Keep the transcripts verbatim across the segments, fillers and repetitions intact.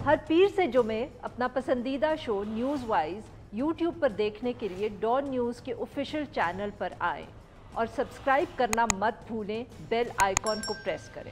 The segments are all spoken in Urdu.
ہر پیر سے جمعے اپنا پسندیدہ شو نیوز وائز یوٹیوب پر دیکھنے کے لیے ڈان نیوز کے آفیشیل چینل پر آئیں اور سبسکرائب کرنا مت بھولیں، بیل آئیکن کو پریس کریں۔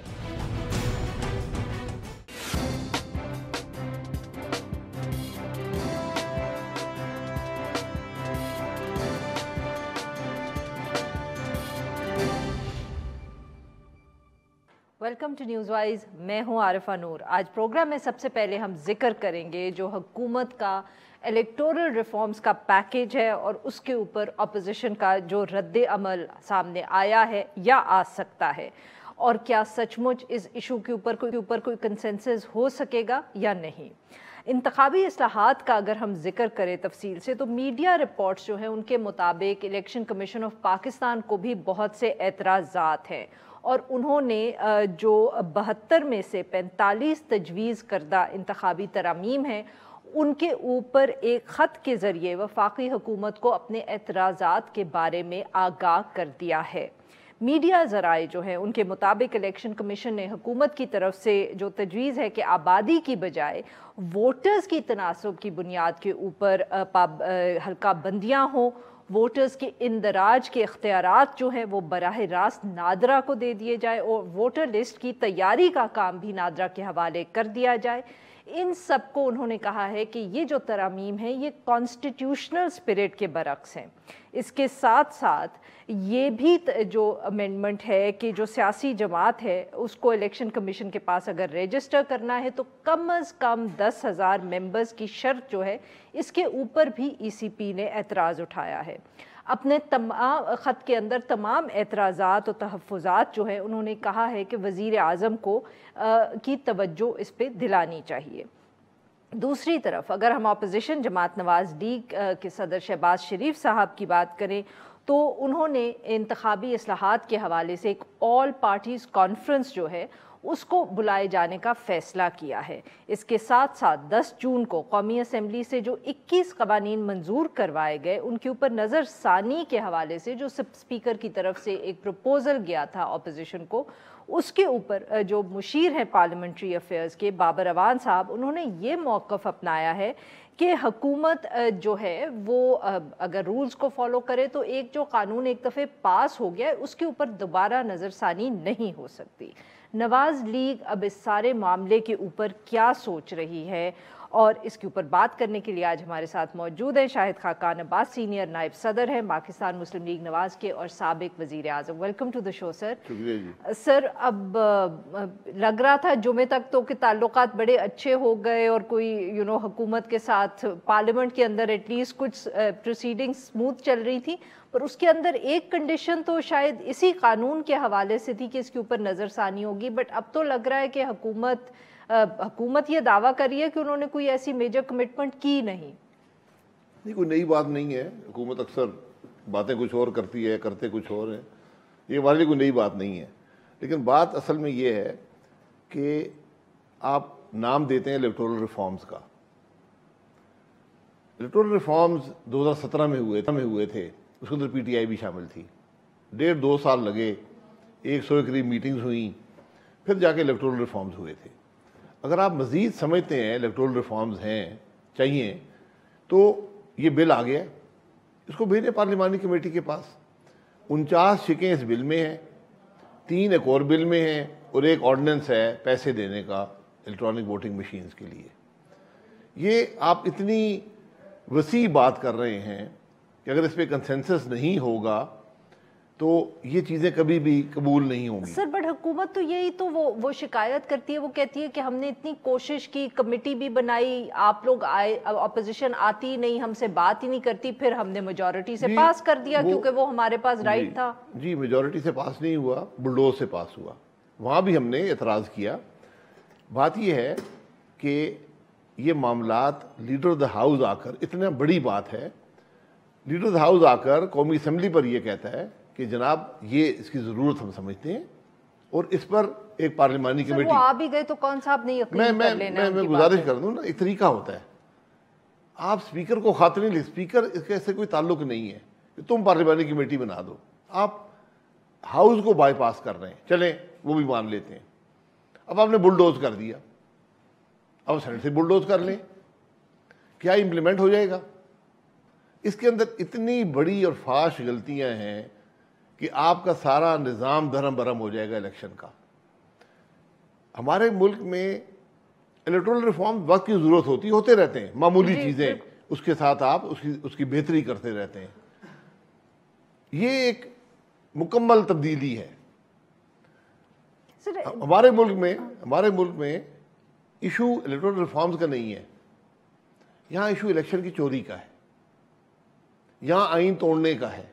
ویلکم ٹو نیوز وائز، میں ہوں عارفہ نور۔ آج پروگرام میں سب سے پہلے ہم ذکر کریں گے جو حکومت کا الیکٹورل ریفارمز کا پیکیج ہے اور اس کے اوپر اپوزیشن کا جو رد عمل سامنے آیا ہے یا آ سکتا ہے، اور کیا سچ مچ اس ایشو کے اوپر کوئی اوپر کوئی کنسنسس ہو سکے گا یا نہیں۔ انتخابی اصلاحات کا اگر ہم ذکر کریں تفصیل سے تو میڈیا رپورٹس جو ہیں ان کے مطابق الیکشن کمیشن آف پاکستان کو بھی بہت سے اعتراضات ہیں، اور انہوں نے جو بہتر میں سے پینتالیس تجویز کردہ انتخابی ترامیم ہیں ان کے اوپر ایک خط کے ذریعے وفاقی حکومت کو اپنے اعتراضات کے بارے میں آگاہ کر دیا ہے۔ میڈیا ذرائع جو ہیں ان کے مطابق الیکشن کمیشن نے حکومت کی طرف سے جو تجویز ہے کہ آبادی کی بجائے ووٹرز کی تناسب کی بنیاد کے اوپر حلقہ بندیاں ہوں، ووٹرز کے اندراج کے اختیارات جو ہیں وہ براہ راست نادرا کو دے دیے جائے، اور ووٹر لسٹ کی تیاری کا کام بھی نادرا کے حوالے کر دیا جائے۔ ان سب کو انہوں نے کہا ہے کہ یہ جو ترامیم ہیں یہ کانسٹیٹیوشنل سپرٹ کے برعکس ہیں۔ اس کے ساتھ ساتھ یہ بھی جو امینڈمنٹ ہے کہ جو سیاسی جماعت ہے اس کو الیکشن کمیشن کے پاس اگر رجسٹر کرنا ہے تو کم از کم دس ہزار ممبرز کی شرط جو ہے اس کے اوپر بھی ای سی پی نے اعتراض اٹھایا ہے۔ اپنے تمام خط کے اندر تمام اعتراضات و تحفظات جو ہے انہوں نے کہا ہے کہ وزیر اعظم کو کی توجہ اس پہ دلانی چاہیے۔ دوسری طرف اگر ہم اپوزیشن جماعت نواز لیگ کے صدر شہباز شریف صاحب کی بات کریں تو انہوں نے انتخابی اصلاحات کے حوالے سے ایک آل پارٹیز کانفرنس جو ہے اس کو بلائے جانے کا فیصلہ کیا ہے۔ اس کے ساتھ ساتھ دس جون کو قومی اسمبلی سے جو اکیس قوانین منظور کروائے گئے ان کے اوپر نظر ثانی کے حوالے سے جو اسپیکر کی طرف سے ایک پروپوزل گیا تھا اپوزیشن کو، اس کے اوپر جو مشیر ہیں پارلیمنٹری افیئرز کے بابر اعوان صاحب، انہوں نے یہ موقف اپنایا ہے کہ حکومت جو ہے وہ اگر رولز کو فالو کرے تو ایک جو قانون ایک دفعہ پاس ہو گیا ہے اس کے اوپر دوبارہ نظر ثانی نہیں ہو سکتی۔ نواز لیگ اب اس سارے معاملے کے اوپر کیا سوچ رہی ہے، اور اس کے اوپر بات کرنے کے لیے آج ہمارے ساتھ موجود ہیں شاہد خاقان عباس، سینئر نائب صدر ہیں پاکستان مسلم لیگ نواز کے اور سابق وزیر اعظم۔ ویلکم ٹو دا شو سر۔ شکریہ جی۔ سر اب لگ رہا تھا جمعے تک تو کہ تعلقات بڑے اچھے ہو گئے اور کوئی یو نو حکومت کے ساتھ پارلیمنٹ کے اندر ایٹ لیسٹ کچھ پروسیڈنگ سموتھ چل رہی تھی، پر اس کے اندر ایک کنڈیشن تو شاید اسی قانون کے حوالے سے تھی کہ اس کے اوپر نظر ثانی ہوگی، بٹ اب تو لگ رہا ہے کہ حکومت حکومت یہ دعویٰ کری ہے کہ انہوں نے کوئی ایسی میجر کمٹمنٹ کی نہیں۔ نہیں، کوئی نئی بات نہیں ہے، حکومت اکثر باتیں کچھ اور کرتی ہے، کرتے کچھ اور ہیں، یہ ہمارے لیے کوئی نئی بات نہیں ہے۔ لیکن بات اصل میں یہ ہے کہ آپ نام دیتے ہیں الیکٹورل ریفارمز کا۔ الیکٹورل ریفارمز دو ہزار سترہ میں ہوئے میں ہوئے تھے، اس کے اندر پی ٹی آئی بھی شامل تھی، ڈیڑھ دو سال لگے، ایک سو کے قریب میٹنگز ہوئیں، پھر جا کے الیکٹورل ریفارمز ہوئے تھے۔ اگر آپ مزید سمجھتے ہیں الیکٹورل ریفارمز ہیں چاہیے تو یہ بل آ گیا، اس کو بھیجیں پارلیمانی کمیٹی کے پاس۔ انچاس شکیں اس بل میں ہیں، تین ایک اور بل میں ہیں، اور ایک آرڈیننس ہے پیسے دینے کا الیکٹرانک ووٹنگ مشینز کے لیے۔ یہ آپ اتنی وسیع بات کر رہے ہیں کہ اگر اس پہ کنسنسس نہیں ہوگا تو یہ چیزیں کبھی بھی قبول نہیں ہوں گی۔ سر بٹ حکومت تو یہی تو وہ وہ شکایت کرتی ہے، وہ کہتی ہے کہ ہم نے اتنی کوشش کی، کمیٹی بھی بنائی، آپ لوگ آئے، اپوزیشن آتی نہیں، ہم سے بات ہی نہیں کرتی، پھر ہم نے میجورٹی سے پاس کر دیا کیونکہ وہ ہمارے پاس رائٹ تھا۔ جی، میجورٹی سے پاس نہیں ہوا، بلڈوز سے پاس ہوا، وہاں بھی ہم نے اعتراض کیا۔ بات یہ ہے کہ یہ معاملات لیڈر آف دا ہاؤس آ کر، اتنا بڑی بات ہے، لیڈر آف دا ہاؤس آ کر قومی اسمبلی پر یہ کہتا ہے کہ جناب یہ اس کی ضرورت ہم سمجھتے ہیں، اور اس پر ایک پارلیمانی کمیٹی۔ وہ آ بھی گئے تو کون صاحب نہیں یقین کر لینا۔ میں میں گزارش کر دوں نا، ایک طریقہ ہوتا ہے، آپ اسپیکر کو خط نہیں لکھ، اسپیکر اس کے سے کوئی تعلق نہیں ہے کہ تم پارلیمانی کمیٹی بنا دو، آپ ہاؤس کو بائی پاس کر رہے ہیں، چلیں وہ بھی مان لیتے ہیں۔ اب آپ نے بلڈوز کر دیا، اب سینٹ سے بلڈوز کر لیں, کیا امپلیمنٹ ہو جائے گا؟ اس کے اندر اتنی بڑی اور فاش غلطیاں ہیں کہ آپ کا سارا نظام دھرم برہم ہو جائے گا الیکشن کا. ہمارے ملک میں الیکٹورل ریفارم وقت کی ضرورت ہوتی ہوتے رہتے ہیں, معمولی چیزیں, اس کے ساتھ آپ اس کی اس کی بہتری کرتے رہتے ہیں. یہ ایک مکمل تبدیلی ہے. ہمارے ملک میں ہمارے ملک میں ایشو الیکٹورل ریفارمز کا نہیں ہے, یہاں ایشو الیکشن کی چوری کا ہے, یہاں آئین توڑنے کا ہے.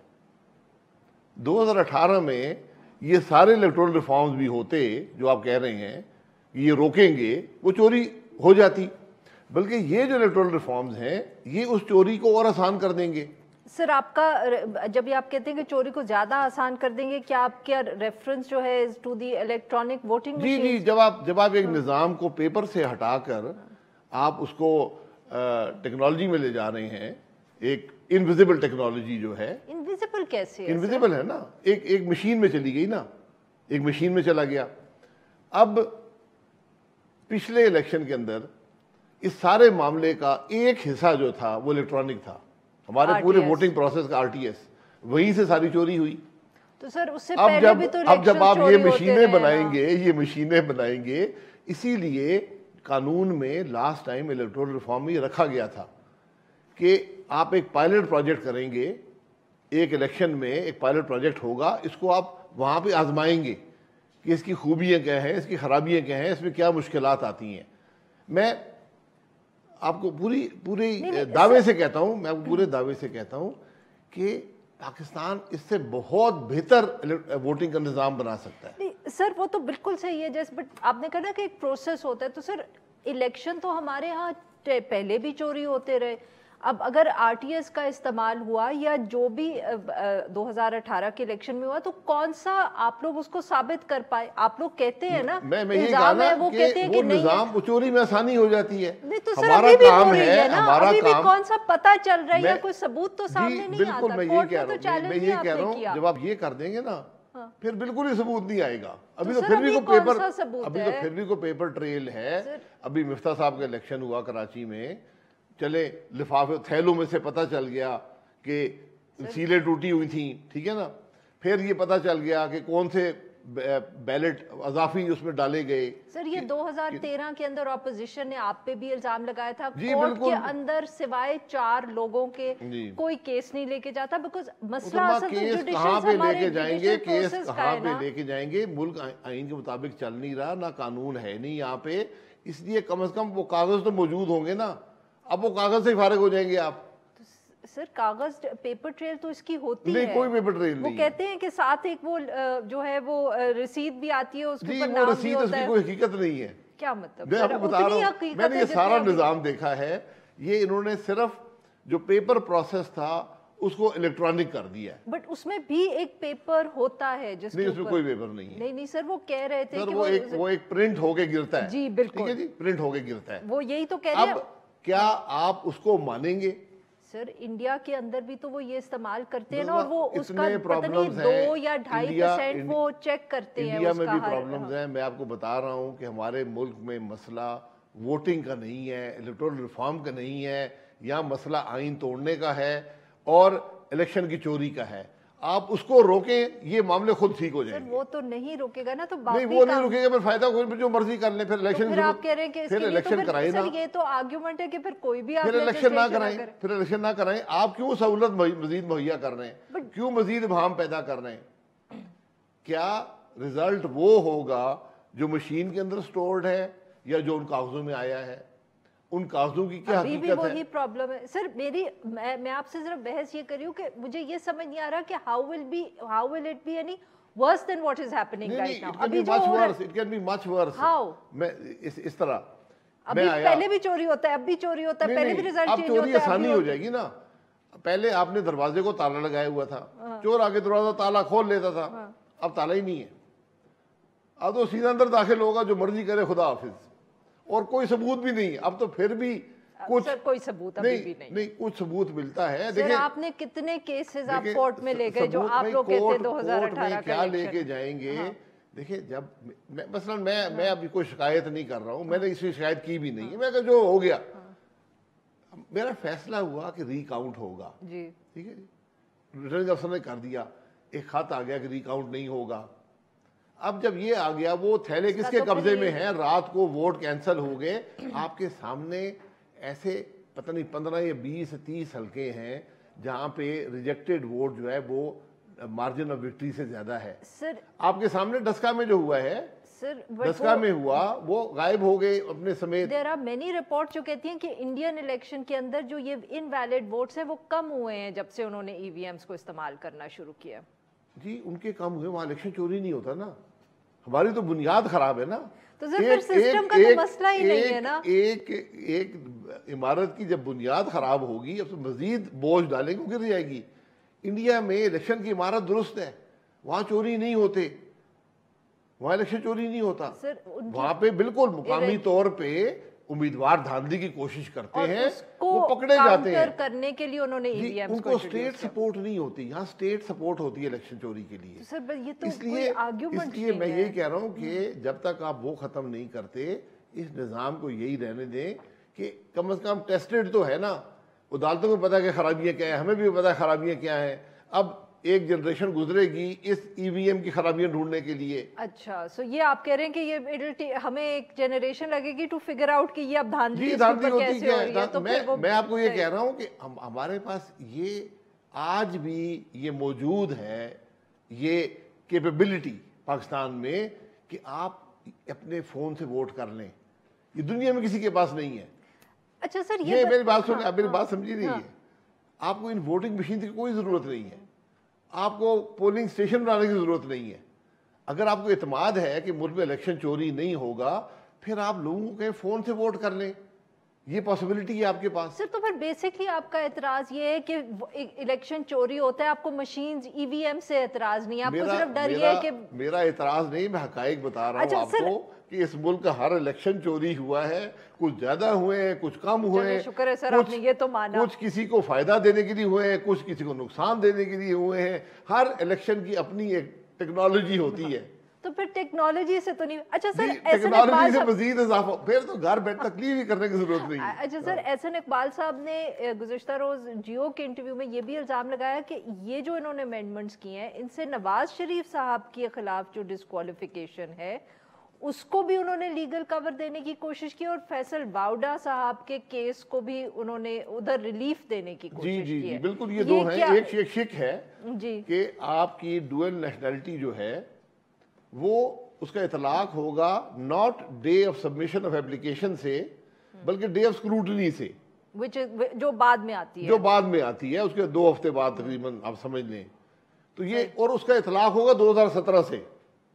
دو ہزار اٹھارہ میں یہ سارے الیکٹورل ریفارمز بھی ہوتے جو آپ کہہ رہے ہیں کہ یہ روکیں گے, وہ چوری ہو جاتی. بلکہ یہ جو الیکٹورل ریفارمز ہیں یہ اس چوری کو اور آسان کر دیں گے. سر آپ کا جب یہ آپ کہتے ہیں کہ چوری کو زیادہ آسان کر دیں گے, کیا آپ کا ریفرنس جو ہے ٹو دی الیکٹرانک ووٹنگ جی جی جب آپ جب آپ ایک نظام کو پیپر سے ہٹا کر آپ اس کو ٹیکنالوجی میں لے جا رہے ہیں, ایک انویزیبل ٹیکنالوجی جو ہے. انویزیبل کیسے ہے؟ انویزیبل ہے نا, ایک ایک مشین میں چلی گئی نا, ایک مشین میں چلا گیا. اب پچھلے الیکشن کے اندر اس سارے معاملے کا ایک حصہ جو تھا وہ الیکٹرانک تھا, ہمارے پورے ووٹنگ پروسیس کا آر ٹی ایس, وہیں سے ساری چوری ہوئی. تو سر اس سے اب پہلے جب بھی تو اب جب آپ یہ مشینیں بنائیں گے گے یہ مشینیں بنائیں گے اسی لیے قانون میں لاسٹ ٹائم الیکٹورل ریفارم میں یہ رکھا گیا تھا کہ آپ ایک پائلٹ پروجیکٹ کریں گے, ایک الیکشن میں ایک پائلٹ پروجیکٹ ہوگا, اس کو آپ وہاں پہ آزمائیں گے کہ اس کی خوبیاں کیا ہیں, اس کی خرابیاں کیا ہیں, اس میں کیا مشکلات آتی ہیں. میں آپ کو پوری پوری دعوے سے کہتا ہوں میں آپ کو پورے دعوے سے کہتا ہوں کہ پاکستان اس سے بہت بہتر ووٹنگ کا نظام بنا سکتا ہے. سر وہ تو بالکل صحیح ہے, جیسے بٹ آپ نے کہا نا کہ ایک پروسیس ہوتا ہے, تو سر الیکشن تو ہمارے ہاں پہلے بھی چوری ہوتے رہے. اب اگر آر ٹی ایس کا استعمال ہوا یا جو بھی دو ہزار اٹھارہ کے الیکشن میں ہوا, تو کون سا آپ لوگ اس کو ثابت کر پائے؟ آپ لوگ کہتے ہیں نا الزام ہے وہ کہتے ہیں کہ نظام چوری میں آسانی ہو جاتی ہے. نہیں تو سر ابھی بھی ہو رہی ہے نا, ابھی بھی کون سا پتہ چل رہا ہے یا کوئی ثبوت تو سامنے نہیں آتا. بالکل میں یہ کہہ رہا ہوں میں یہ کہہ رہا ہوں جب آپ یہ کر دیں گے نا پھر بالکل ہی ثبوت نہیں آئے گا. ابھی تو پھر بھی کوئی پیپر ابھی تو پھر بھی کوئی پیپر ٹریل ہے. ابھی مفتاح صاحب کا الیکشن ہوا کراچی میں, چلے لفافے تھیلوں میں سے پتہ چل گیا کہ سیلیں ٹوٹی ہوئی تھیں, ٹھیک ہے نا. پھر یہ پتہ چل گیا کہ کون سے بیلٹ اضافی اس میں ڈالے گئے. سر یہ دو ہزار تیرہ کے اندر اپوزیشن نے آپ پہ بھی الزام لگایا تھا, کورٹ کے اندر سوائے چار لوگوں کے کوئی کیس نہیں لے کے جاتا, بیکاز مسئلہ اصل تو جوڈیشل ہمارے جوڈیشل پروسیس کا ہے نا. کہاں پہ لے کے جائیں گے؟ ملک آئین کے مطابق چل نہیں رہا, نہ قانون ہے نہیں یہاں پہ, اس لیے کم از کم وہ کاغذ تو موجود ہوں گے نا. اب وہ کاغذ سے فارغ ہو جائیں گے آپ. سر کاغذ پیپر ٹریل تو اس کی ہوتی ہے, نہیں کوئی پیپر ٹریل نہیں. وہ کہتے ہیں کہ ساتھ ایک وہ جو ہے وہ رسید بھی آتی ہے, اس کے اوپر نام بھی ہوتا ہے. اس کی کوئی حقیقت نہیں ہے. کیا مطلب؟ میں آپ کو بتا رہا ہوں, میں نے یہ سارا نظام دیکھا ہے, یہ انہوں نے صرف جو پیپر پروسیس تھا اس کو الیکٹرانک کر دیا ہے. بٹ اس میں بھی ایک پیپر ہوتا ہے جس نہیں, اس میں کوئی پیپر نہیں ہے. نہیں نہیں سر وہ کہہ رہے تھے کہ وہ ایک وہ ایک پرنٹ ہو کے گرتا ہے. جی بالکل جی پرنٹ ہو کے گرتا ہے. وہ یہی تو کہہ رہے ہیں. اب کیا آپ اس کو مانیں گے؟ سر انڈیا کے اندر بھی تو وہ یہ استعمال کرتے ہیں نا, اور وہ اس کا پتہ نہیں دو یا ڈھائی پرسینٹ وہ چیک کرتے ہیں. انڈیا میں بھی پرابلمز ہیں. میں آپ کو بتا رہا ہوں کہ ہمارے ملک میں مسئلہ ووٹنگ کا نہیں ہے, الیکٹورل ریفارم کا نہیں ہے, یہاں مسئلہ آئین توڑنے کا ہے اور الیکشن کی چوری کا ہے. آپ اس کو روکیں, یہ معاملے خود ٹھیک ہو جائیں گے. وہ تو نہیں روکے گا نا, تو نہیں وہ نہیں روکے گا, پھر فائدہ کوئی جو مرضی کر لیں. پھر الیکشن پھر آپ کہہ رہے ہیں کہ پھر الیکشن کرائیں نا. یہ تو آرگیومنٹ ہے کہ پھر کوئی بھی پھر الیکشن نہ کرائیں, پھر الیکشن نہ کرائیں. آپ کیوں سہولت مزید مہیا کر رہے ہیں, کیوں مزید ابہام پیدا کر رہے ہیں؟ کیا رزلٹ وہ ہوگا جو مشین کے اندر سٹورڈ ہے یا جو ان کاغذوں میں آیا ہے؟ ان کاغذوں کی کیا حقیقت ہے؟ ابھی بھی وہی پرابلم ہے سر. میری میں آپ سے ذرا بحث یہ کری ہوں کہ مجھے یہ سمجھ نہیں آ رہا کہ how will be how will it be any worse than what is happening right now. ابھی جو ہو رہا ہے it can be much worse. how میں اس طرح ابھی پہلے بھی چوری ہوتا ہے, اب بھی چوری ہوتا ہے, پہلے بھی رزلٹ چینج ہوتا ہے. اب چوری آسانی ہو جائے گی نا. پہلے آپ نے دروازے کو تالا لگایا ہوا تھا, چور آگے دروازہ تالا کھول لیتا تھا, اب تالا ہی نہیں ہے. اب تو سیدھا اندر داخل ہوگا, جو مرضی کرے خدا حافظ, اور کوئی ثبوت بھی نہیں. اب تو پھر بھی کچھ کوئی ثبوت ابھی بھی نہیں نہیں کچھ ثبوت ملتا ہے. دیکھیں آپ نے کتنے کیسز آپ کورٹ میں لے گئے جو آپ لوگ کہتے ہیں دو ہزار اٹھارہ کا کیا لے کے جائیں گے دیکھیں جب مثلا میں میں ابھی کوئی شکایت نہیں کر رہا ہوں, میں نے اس کی شکایت کی بھی نہیں ہے, میں کہ جو ہو گیا میرا فیصلہ ہوا کہ ری کاؤنٹ ہوگا, جی ٹھیک ہے جی, ریٹرننگ افسر نے کر دیا, ایک خط آ گیا کہ ری کاؤنٹ نہیں ہوگا. اب جب یہ آ گیا وہ تھیلے کس کے قبضے میں ہیں, رات کو ووٹ کینسل ہو گئے, آپ کے سامنے ایسے پتہ نہیں پندرہ یا بیس تیس حلقے ہیں جہاں پہ ریجیکٹڈ ووٹ جو ہے وہ مارجن آف وکٹری سے زیادہ ہے. سر آپ کے سامنے ڈسکا میں جو ہوا ہے, سر ڈسکا میں ہوا وہ غائب ہو گئے اپنے سمیت. دیر آر مینی رپورٹ جو کہتی ہیں کہ انڈین الیکشن کے اندر جو یہ انویلڈ ووٹس ہیں وہ کم ہوئے ہیں جب سے انہوں نے ای وی ایمز کو استعمال کرنا شروع کیا. جی ان کے کم ہوئے, وہاں الیکشن چوری نہیں ہوتا نا, ہماری تو بنیاد خراب ہے نا. تو سر پھر سسٹم کا تو مسئلہ ہی نہیں ہے نا. ایک ایک عمارت کی جب بنیاد خراب ہوگی اب تو مزید بوجھ ڈالیں گے, گر جائے گی. انڈیا میں الیکشن کی عمارت درست ہے, وہاں چوری نہیں ہوتے, وہاں الیکشن چوری نہیں ہوتا. وہاں پہ بالکل مقامی طور پہ امیدوار دھاندلی کی کوشش کرتے ہیں, وہ پکڑے جاتے ہیں. کرنے کے لیے انہوں نے ای وی ایمز ان کو اسٹیٹ سپورٹ نہیں ہوتی, یہاں اسٹیٹ سپورٹ ہوتی ہے الیکشن چوری کے لیے. اس لیے اس لیے میں یہی کہہ رہا ہوں کہ جب تک آپ وہ ختم نہیں کرتے اس نظام کو یہی رہنے دیں کہ کم از کم ٹیسٹڈ تو ہے نا. عدالتوں کو پتا کہ خرابیاں کیا ہیں, ہمیں بھی پتا خرابیاں کیا ہیں. اب ایک جنریشن گزرے گی اس ای وی ایم کی خرابیاں ڈھونڈنے کے لیے. اچھا سو یہ آپ کہہ رہے ہیں کہ یہ ہمیں ایک جنریشن لگے گی ٹو فگر آؤٹ کہ یہ اب دھاندلی جی دھاندلی ہوتی کیا ہے. میں آپ کو یہ کہہ رہا ہوں کہ ہمارے پاس یہ آج بھی یہ موجود ہے, یہ کیپیبلٹی پاکستان میں کہ آپ اپنے فون سے ووٹ کر لیں. یہ دنیا میں کسی کے پاس نہیں ہے. اچھا سر یہ میری بات سنیں, آپ میری بات سمجھی نہیں ہے. آپ کو ان ووٹنگ مشین کی کوئی ضرورت نہیں ہے, آپ کو پولنگ اسٹیشن بنانے کی ضرورت نہیں ہے. اگر آپ کو اعتماد ہے کہ ملک میں الیکشن چوری نہیں ہوگا پھر آپ لوگوں کے فون سے ووٹ کر لیں, یہ پاسبلٹی ہے آپ کے پاس. سر تو پھر بیسکلی آپ کا اعتراض یہ ہے کہ الیکشن چوری ہوتا ہے, آپ کو مشینز ای وی ایم سے اعتراض نہیں ہے, آپ کو صرف ڈر یہ ہے کہ. میرا اعتراض نہیں, میں حقائق بتا رہا ہوں آپ کو کہ اس ملک کا ہر الیکشن چوری ہوا ہے. کچھ زیادہ ہوئے ہیں, کچھ کم ہوئے ہیں. شکر ہے سر آپ نے یہ تو مانا. کچھ کسی کو فائدہ دینے کے لیے ہوئے ہیں, کچھ کسی کو نقصان دینے کے لیے ہوئے ہیں. ہر الیکشن کی اپنی ایک ٹیکنالوجی ہوتی ہے. تو پھر ٹیکنالوجی سے تو نہیں. اچھا سر ٹیکنالوجی سے مزید اضافہ, پھر تو گھر بیٹھ تکلیف ہی کرنے کی ضرورت نہیں. اچھا سر احسن اقبال صاحب نے گزشتہ روز جیو کے انٹرویو میں یہ بھی الزام لگایا کہ یہ جو انہوں نے امینڈمنٹس کی ہیں ان سے نواز شریف صاحب کے خلاف جو ڈسکوالیفیکیشن ہے اس کو بھی انہوں نے لیگل کور دینے کی کوشش کی, اور فیصل باؤڈا صاحب کے کیس کو بھی انہوں نے ادھر ریلیف دینے کی کوشش کی ہے. جی جی بالکل, یہ دو ہیں. ایک شک ہے کہ آپ کی ڈوئل نیشنلٹی جو ہے وہ اس کا اطلاق ہوگا not day of submission of application سے بلکہ ڈے آف اسکروٹنی سے, جو بعد میں آتی ہے جو بعد میں آتی ہے اس کے دو ہفتے بعد تقریباً آپ سمجھ لیں. تو یہ اور اس کا اطلاق ہوگا دو ہزار سترہ سے.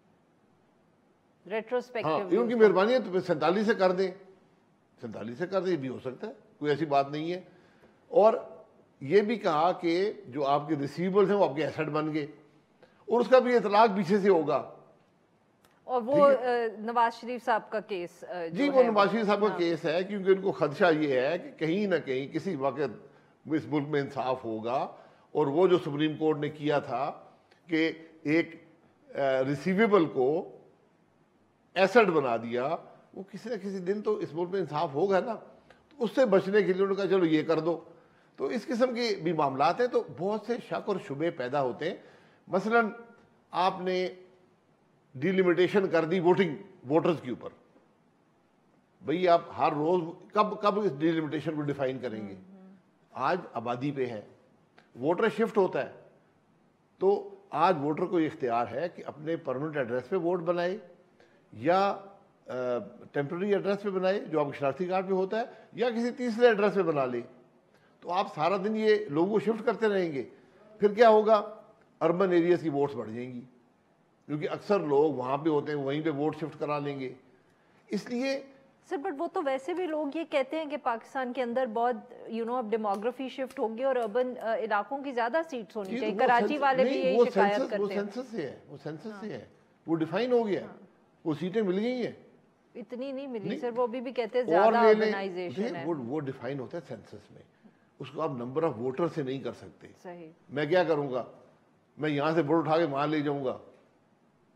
ریٹروسپیکٹیو ان کی مہربانی ہے تو سینتالیس سے کر دیں, سینتالیس سے کر دیں, یہ بھی ہو سکتا ہے, کوئی ایسی بات نہیں ہے. اور یہ بھی کہا کہ جو آپ کے ریسیویبلز ہیں وہ آپ کے ایسٹ بن گئے, اور اس کا بھی اطلاق پیچھے سے ہوگا. اور وہ نواز شریف صاحب کا کیس, جی وہ نواز شریف صاحب کا کیس ہے کیونکہ ان کو خدشہ یہ ہے کہ کہیں نہ کہیں کسی وقت اس ملک میں انصاف ہوگا, اور وہ جو سپریم کورٹ نے کیا تھا کہ ایک ریسیویبل کو ایسٹ بنا دیا, وہ کسی نہ کسی دن تو اس ملک میں انصاف ہوگا نا. تو اس سے بچنے کے لیے انہوں نے کہا چلو یہ کر دو. تو اس قسم کے بھی معاملات ہیں, تو بہت سے شک اور شبے پیدا ہوتے ہیں. مثلا آپ نے ڈی لیمیٹیشن کر دی ووٹنگ ووٹرز کے اوپر, بھئی آپ ہر روز کب کب اس ڈی لیمیٹیشن کو ڈیفائن کریں گے؟ آج آبادی پہ ہے, ووٹر شفٹ ہوتا ہے, تو آج ووٹر کو یہ اختیار ہے کہ اپنے پرمنٹ ایڈریس پہ ووٹ بنائے یا ٹیمپرری ایڈریس پہ بنائے جو آپ کے شناختی کارڈ پہ ہوتا ہے, یا کسی تیسرے ایڈریس پہ بنا لے. تو آپ سارا دن یہ لوگوں کو شفٹ کرتے رہیں گے. پھر کیا ہوگا؟ اربن ایریاز کی ووٹس بڑھ جائیں گی کیونکہ اکثر لوگ وہاں پہ ہوتے ہیں, وہیں پہ ووٹ شفٹ کرا لیں گے. اس لیے سر بٹ وہ تو ویسے بھی لوگ یہ کہتے ہیں کہ پاکستان کے اندر بہت یو نو اب ڈیموگرافی شفٹ ہوگی اور اربن علاقوں کی زیادہ سیٹس ہونی چاہیے. کراچی والے بھی یہی شکایت کرتے ہیں. وہ سینسس سے ہے, وہ سینسس سے ہے, وہ ڈیفائن ہو گیا, وہ سیٹیں مل گئی ہیں. اتنی نہیں ملی سر, وہ بھی کہتے ہیں زیادہ اربنائزیشن ہے. وہ ڈیفائن ہوتا ہے سینسس میں, اس کو آپ نمبر آف ووٹر سے نہیں کر سکتے. صحیح. میں کیا کروں گا؟ میں یہاں سے ووٹ اٹھا کے وہاں لے جاؤں گا,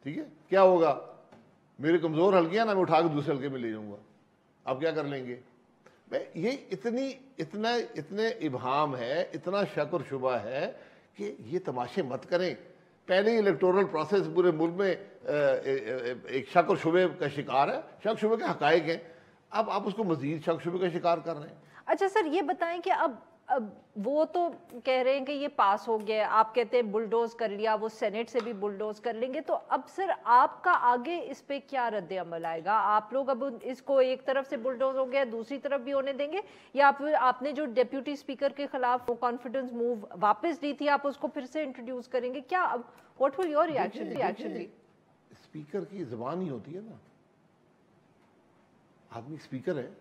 ٹھیک ہے، کیا ہوگا؟ میرے کمزور حلقے ہیں نا، میں اٹھا کے دوسرے حلقے میں لے جاؤں گا، آپ کیا کر لیں گے؟ میں یہ اتنی اتنا اتنے ابہام ہے، اتنا شک اور شبہ ہے کہ یہ تماشے مت کریں. پہلے ہی الیکٹورل پروسیس پورے ملک میں ایک شک اور شبے کا شکار ہے، شک شبے کے حقائق ہیں، اب آپ اس کو مزید شک شبے کا شکار کر رہے ہیں. اچھا سر یہ بتائیں کہ اب اب وہ تو کہہ رہے ہیں کہ یہ پاس ہو گیا، آپ کہتے ہیں بلڈوز کر لیا، وہ سینٹ سے بھی بلڈوز کر لیں گے، تو اب سر آپ کا آگے اس پہ کیا رد عمل آئے گا؟ آپ لوگ اب اس کو ایک طرف سے بلڈوز ہو گیا دوسری طرف بھی ہونے دیں گے، یا آپ آپ نے جو ڈیپیوٹی اسپیکر کے خلاف وہ کانفیڈنس موو واپس لی تھی آپ اس کو پھر سے انٹروڈیوس کریں گے؟ کیا what will your reaction reaction بھی؟ اسپیکر کی زبان ہی ہوتی ہے نا، آدمی اسپیکر ہے.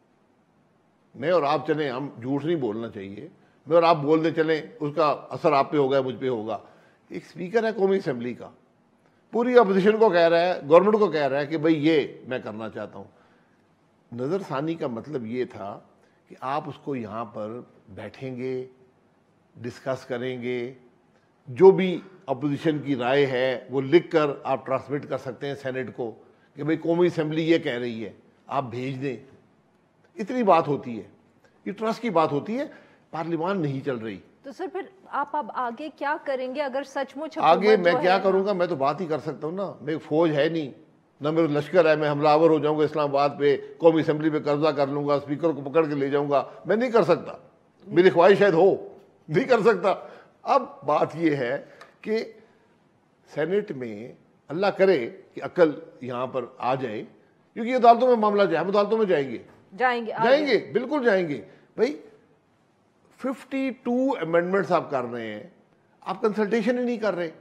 میں اور آپ چلیں، ہم جھوٹ نہیں بولنا چاہیے، میں اور آپ بول دیں چلیں، اس کا اثر آپ پہ ہوگا مجھ پہ ہوگا. ایک اسپیکر ہے قومی اسمبلی کا، پوری اپوزیشن کو کہہ رہا ہے، گورنمنٹ کو کہہ رہا ہے کہ بھئی یہ میں کرنا چاہتا ہوں. نظر ثانی کا مطلب یہ تھا کہ آپ اس کو یہاں پر بیٹھیں گے، ڈسکس کریں گے، جو بھی اپوزیشن کی رائے ہے وہ لکھ کر آپ ٹرانسمٹ کر سکتے ہیں سینٹ کو کہ بھئی قومی اسمبلی یہ کہہ رہی ہے، آپ بھیج دیں. اتنی بات ہوتی ہے، یہ ٹرسٹ کی بات ہوتی ہے. پارلیمان نہیں چل رہی تو سر پھر آپ اب آگے کیا کریں گے اگر سچ مچ آگے میں کیا کروں گا؟ میں تو بات ہی کر سکتا ہوں نا، میں فوج ہے نہیں، نہ میرا لشکر ہے، میں حملہ آور ہو جاؤں گا اسلام آباد پہ، قومی اسمبلی پہ قبضہ کر لوں گا، اسپیکر کو پکڑ کے لے جاؤں گا. میں نہیں کر سکتا، میری خواہش شاید ہو، نہیں کر سکتا. اب بات یہ ہے کہ سینٹ میں اللہ کرے کہ عقل یہاں پر آ جائے، کیونکہ یہ عدالتوں میں معاملہ جائے، ہم عدالتوں میں جائیں گے جائیں گے جائیں گے بالکل جائیں گے. بھائی ففٹی ٹو امینڈمنٹس آپ کر رہے ہیں، آپ کنسلٹیشن ہی نہیں کر رہے،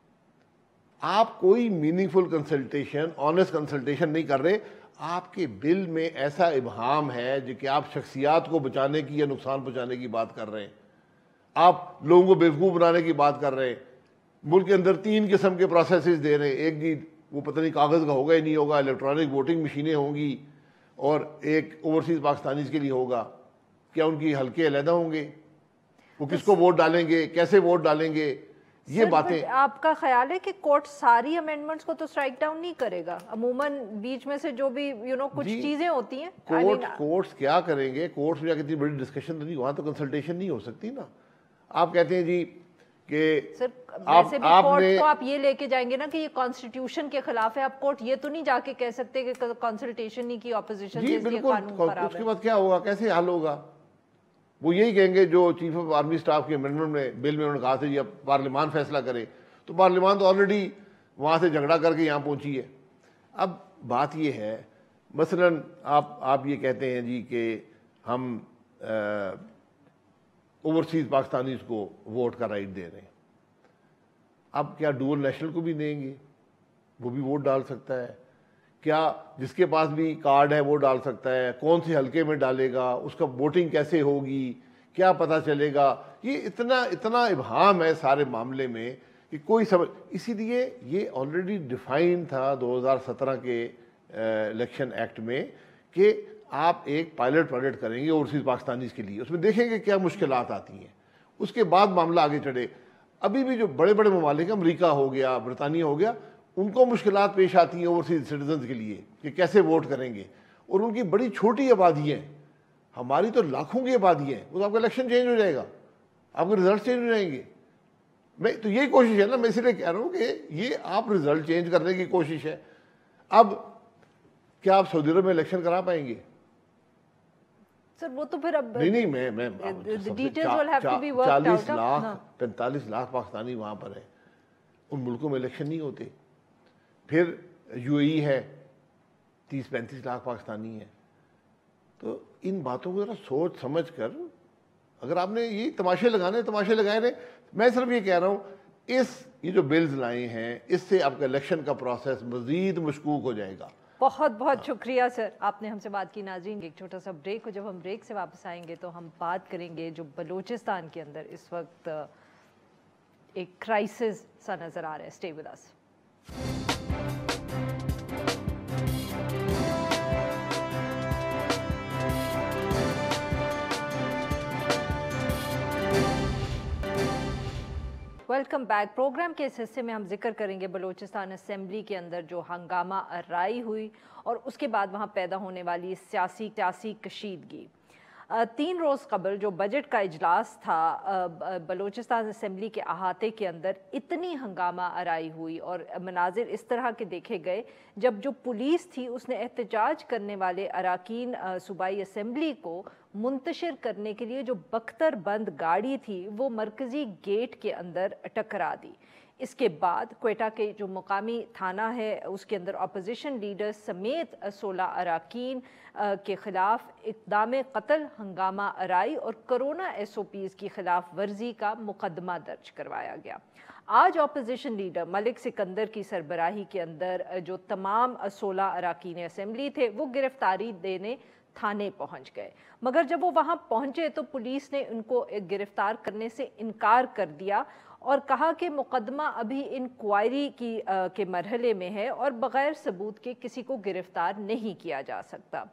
آپ کوئی meaningful consultation, honest consultation نہیں کر رہے. آپ کے بل میں ایسا ابہام ہے جو کہ آپ شخصیات کو بچانے کی یا نقصان پہنچانے کی بات کر رہے ہیں، آپ لوگوں کو بیوقوف بنانے کی بات کر رہے ہیں. ملک کے اندر تین قسم کے پروسیسز دے رہے ہیں، ایک جی وہ پتہ نہیں کاغذ کا ہوگا ہی نہیں ہوگا، الیکٹرانک ووٹنگ مشینیں ہوں گی، اور ایک اوورسیز پاکستانیز کے لیے ہوگا. کیا ان کی حلقے علیحدہ ہوں گے؟ وہ کس کو ووٹ ڈالیں گے، کیسے ووٹ ڈالیں گے؟ یہ باتیں. آپ کا خیال ہے کہ کورٹ ساری امینڈمنٹس کو تو سٹرائک ڈاؤن نہیں کرے گا؟ عموماً بیچ میں سے جو بھی یو نو کچھ چیزیں ہوتی ہیں کورٹ کورٹس کیا کریں گے؟ کورٹس میں جا کے اتنی بڑی ڈسکشن تو نہیں، وہاں تو کنسلٹیشن نہیں ہو سکتی نا. آپ کہتے ہیں جی کہ سر ویسے بھی کورٹ تو آپ یہ لے کے جائیں گے نا کہ یہ کانسٹیٹیوشن کے خلاف ہے، آپ کورٹ یہ تو نہیں جا کے کہہ سکتے کہ کنسلٹیشن نہیں کی اپوزیشن سے، اس لیے قانون خراب ہے. اس کے بعد کیا ہوگا؟ کیسے حل ہوگا؟ وہ یہی کہیں گے جو چیف آف آرمی اسٹاف کے امینڈمنٹ میں بل میں انہوں نے کہا تھا جی اب پارلیمان فیصلہ کرے، تو پارلیمان تو آلریڈی وہاں سے جھگڑا کر کے یہاں پہنچی ہے. اب بات یہ ہے، مثلاً آپ آپ یہ کہتے ہیں جی کہ ہم اوورسیز پاکستانیز کو ووٹ کا رائٹ دے رہے ہیں. اب کیا ڈوئل نیشنل کو بھی دیں گے؟ وہ بھی ووٹ ڈال سکتا ہے. کیا جس کے پاس بھی کارڈ ہے وہ ڈال سکتا ہے؟ کون سے حلقے میں ڈالے گا؟ اس کا ووٹنگ کیسے ہوگی؟ کیا پتہ چلے گا؟ یہ اتنا اتنا ابہام ہے سارے معاملے میں کہ کوئی سمجھ. اسی لیے یہ آلریڈی ڈیفائن تھا دو ہزار سترہ کے الیکشن ایکٹ میں کہ آپ ایک پائلٹ پروجیکٹ کریں گے اوورسیز پاکستانیز کے لیے، اس میں دیکھیں گے کیا مشکلات آتی ہیں، اس کے بعد معاملہ آگے چڑھے. ابھی بھی جو بڑے بڑے ممالک ہیں، امریکہ ہو گیا، برطانیہ ہو گیا، ان کو مشکلات پیش آتی ہیں اوورسیز سٹیزنز کے لیے کہ کیسے ووٹ کریں گے، اور ان کی بڑی چھوٹی آبادی ہیں. ہماری تو لاکھوں کی آبادی ہے، وہ تو آپ کا الیکشن چینج ہو جائے گا، آپ کے رزلٹ چینج ہو جائیں گے. میں تو یہی کوشش ہے نا، میں اس لیے کہہ رہا ہوں کہ یہ آپ رزلٹ چینج کرنے کی کوشش ہے. اب کیا آپ سعودی عرب میں الیکشن کرا پائیں گے؟ سر وہ تو پھر اب نہیں نہیں میں میں چالیس لاکھ پینتالیس لاکھ پاکستانی وہاں پر ہیں، ان ملکوں میں الیکشن نہیں ہوتے. پھر یو اے ای ہے، تیس پینتیس لاکھ پاکستانی ہیں. تو ان باتوں کو ذرا سوچ سمجھ کر، اگر آپ نے یہ تماشے لگانے تماشے لگائے رہے. میں صرف یہ کہہ رہا ہوں اس یہ جو بلز لائے ہیں اس سے آپ کا الیکشن کا پروسیس مزید مشکوک ہو جائے گا. بہت بہت شکریہ سر، آپ نے ہم سے بات کی. ناظرین ایک چھوٹا سا بریک ہو، جب ہم بریک سے واپس آئیں گے تو ہم بات کریں گے جو بلوچستان کے اندر اس وقت ایک کرائسس سا نظر آ رہا ہے. Stay with us. Welcome back. Programme के इस हिस्से में हम जिक्र करेंगे बलूचिस्तान असेंबली के अंदर जो हंगामा आराई हुई और उसके बाद वहाँ पैदा होने वाली सियासी सियासी कशीदगी। तीन रोज़ कबल जो बजट का इजलास था बलूचिस्तान असेंबली के अहाते के अंदर इतनी हंगामा आराई हुई और मनाजिर इस तरह के देखे गए जब जो पुलिस थी उसने एहतजाज करने वाले अरकान सूबाई असेंबली को मुंतशिर करने के लिए जो बख्तर बंद गाड़ी थी वो मरकज़ी गेट के अंदर टकरा दी। इसके बाद क्वेटा के जो मुकामी थाना है उसके अंदर अपोजिशन लीडर समेत सोलह अरकान के ख़िलाफ़ इक़दाम कत्ल, हंगामा आराई और कोरोना एस ओ पीज़ की खिलाफ वर्जी का मुकदमा दर्ज करवाया गया। आज अपोजिशन लीडर मलिक सिकंदर की सरबराही के अंदर जो तमाम सोलह अरकान असेंबली थे वो गिरफ्तारी देने थाने पहुंच गए, मगर जब वो वहां पहुंचे तो पुलिस ने उनको गिरफ्तार करने से इनकार कर दिया और कहा कि मुकदमा अभी इंक्वायरी की आ, के मरहले में है और बग़ैर सबूत के किसी को गिरफ्तार नहीं किया जा सकता।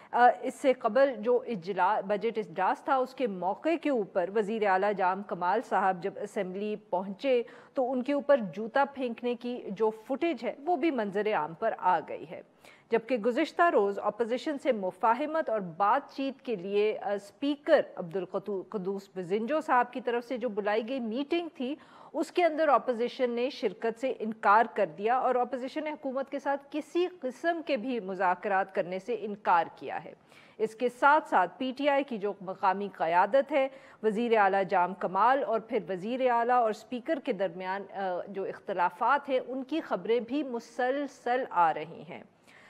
इससे कबल जो इजला बजट इजलास था उसके मौके के ऊपर वज़ीर आला जाम कमाल साहब जब असेंबली पहुंचे तो उनके ऊपर जूता फेंकने की जो फुटेज है वो भी मंजर आम पर आ गई है। जबकि गुज़िश्ता रोज़ अपोजिशन से मुफाहमत और बातचीत के लिए स्पीकर अब्दुल क़ुद्दूस बिज़िंजो साहब की तरफ से जो बुलाई गई मीटिंग थी उसके अंदर अपोजिशन ने शिरकत से इनकार कर दिया और अपोजिशन ने हुकूमत के साथ किसी किस्म के भी मुज़ाकरात करने से इनकार किया है। इसके साथ साथ पी टी आई की जो मकामी क़यादत है, वज़ीर आला जाम कमाल और फिर वज़ीर आला और स्पीकर के दरमियान जो इख्तलाफात हैं उनकी ख़बरें भी मुसलसल आ रही हैं।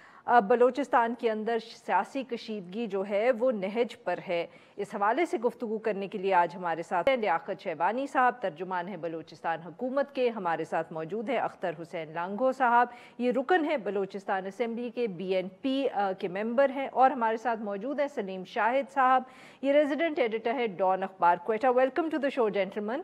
बलूचिस्तान के अंदर सियासी कशीदगी जो है वो नहज पर है। इस हवाले से गुफ्तगू करने के लिए आज हमारे साथ हैं लियाकत शहबानी साहब, तर्जुमान है बलूचिस्तान हुकूमत के। हमारे साथ मौजूद है अख्तर हुसैन लांघो साहब, ये रुकन है बलूचिस्तान असेंबली के, बी एन पी के मेंबर हैं। और हमारे साथ मौजूद है सलीम शाहिद साहब, ये रेजिडेंट एडिटर है डॉन अखबार Quetta. Welcome to the show gentleman.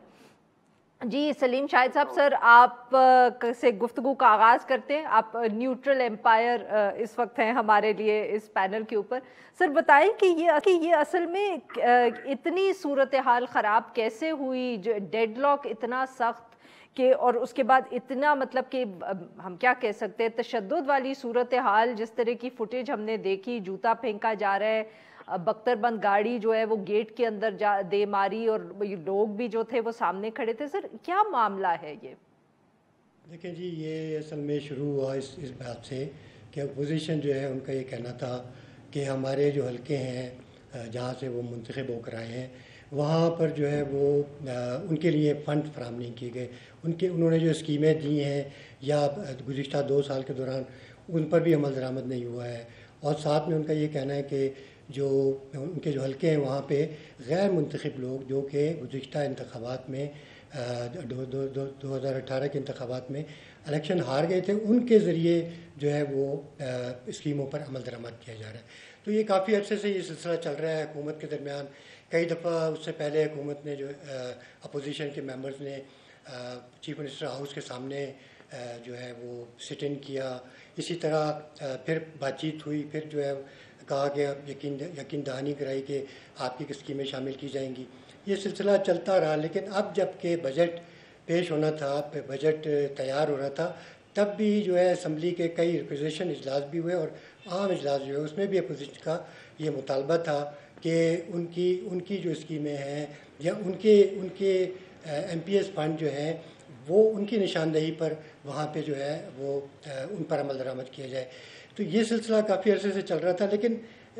जी सलीम शाहिद साहब, सर आप से गुफ्तगू का आगाज़ करते हैं। आप न्यूट्रल एम्पायर इस वक्त हैं हमारे लिए इस पैनल के ऊपर। सर बताएं कि ये कि ये असल में इतनी सूरत हाल ख़राब कैसे हुई, जो डेडलॉक इतना सख्त के और उसके बाद इतना मतलब कि हम क्या कह सकते हैं तशद्दुद वाली सूरत हाल, जिस तरह की फुटेज हमने देखी, जूता फेंका जा रहा है, बख्तरबंद गाड़ी जो है वो गेट के अंदर जा दे मारी और लोग भी जो थे वो सामने खड़े थे। सर क्या मामला है ये? देखिए जी, ये असल में शुरू हुआ इस इस बात से कि अपोजिशन जो है उनका ये कहना था कि हमारे जो हलके हैं जहाँ से वो मुंतखब होकर आए हैं वहाँ पर जो है वो उनके लिए फ़ंड फराहम नहीं किए गए। उनके उन्होंने जो स्कीमें दी हैं या गुज़िश्ता दो साल के दौरान उन पर भी अमल दरामद नहीं हुआ है। और साथ में उनका ये कहना है कि जो उनके जो हलके हैं वहाँ पे गैर मुंतखब लोग जो कि गुज़िश्ता इंतखाबात में दो दो दो दो हज़ार अठारह के इंतखाबात में इलेक्शन हार गए थे, उनके ज़रिए जो है वो स्कीमों पर अमल दरामद किया जा रहा है। तो ये काफ़ी अर्से से ये सिलसिला चल रहा है हुकूमत के दरमियान। कई दफ़ा उससे पहले हुकूमत ने जो अपोजिशन के मेंबर्स ने चीफ मिनिस्टर हाउस के सामने जो है वो सिट इन किया। इसी तरह फिर बातचीत हुई, फिर जो है कहा गया यकीन यकीन दहानी कराई कि आपकी स्कीमें शामिल की जाएंगी। ये सिलसिला चलता रहा, लेकिन अब जब के बजट पेश होना था, बजट तैयार हो रहा था, तब भी जो है असम्बली के कई रिप्रेजेंटेशन इजलास भी हुए और आम इजलास जो है उसमें भी अपोजिशन का ये मुतालबा था कि उनकी उनकी जो स्कीमें हैं या उनके उनके एम पी एस फंड जो हैं वो उनकी निशानदेही पर वहाँ पे जो है वो उन पर अमल दरामद किया जाए। तो ये सिलसिला काफ़ी अरसे से चल रहा था, लेकिन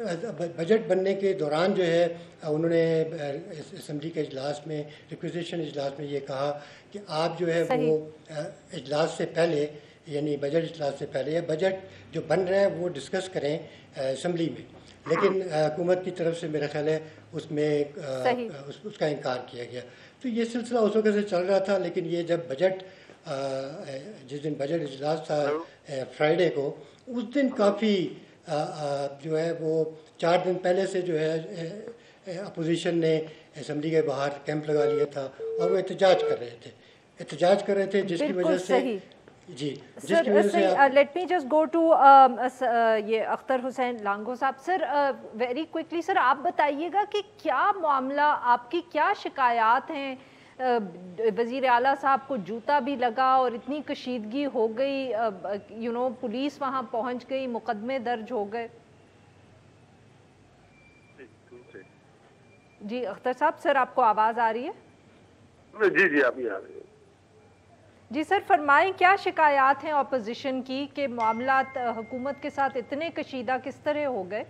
बजट बनने के दौरान जो है उन्होंने असम्बली के इजलास में रिक्वेजिशन इजलास में ये कहा कि आप जो है वो इजलास से पहले यानी बजट इजलास से पहले या बजट जो बन रहा है वो डिस्कस करें असम्बली में। लेकिन हुकूमत की तरफ से मेरा ख्याल है उसमें उस, उसका इनकार किया गया। तो ये सिलसिला उस वक्त से चल रहा था, लेकिन ये जब बजट जिस दिन बजट इजलास था फ्राइडे को, उस दिन काफ़ी जो है वो चार दिन पहले से जो है अपोजिशन ने असम्बली के बाहर कैंप लगा लिया था और वो एहतजाज कर रहे थे एहतजाज कर रहे थे जिसकी वजह से जी जिसकी वजह से let me just go to ये अख्तर हुसैन लांघो साहब। सर वेरी क्विकली सर आप बताइएगा कि क्या मामला, आपकी क्या शिकायत हैं वज़ीर आला साहब को जूता भी लगा और इतनी कशीदगी हो गई, यू नो पुलिस वहाँ पहुँच गई, मुकदमे दर्ज हो गए। जी अख्तर साहब, सर आपको आवाज़ आ रही है? जी जी अभी आ रही है। जी सर फरमाएं, क्या शिकायत हैं अपोजिशन की कि मामलात हुकूमत के साथ इतने कशीदा किस तरह हो गए?